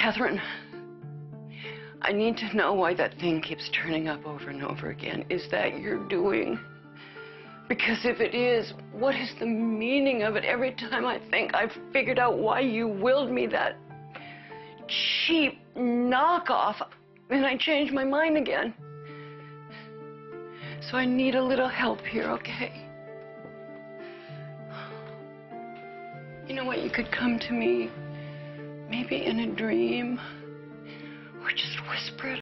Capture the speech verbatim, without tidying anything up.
Catherine, I need to know why that thing keeps turning up over and over again. Is that your doing? Because if it is, what is the meaning of it? Every time I think I've figured out why you willed me that cheap knockoff, and I change my mind again. So I need a little help here, okay? You know what? You could come to me, maybe in a dream, or just whisper it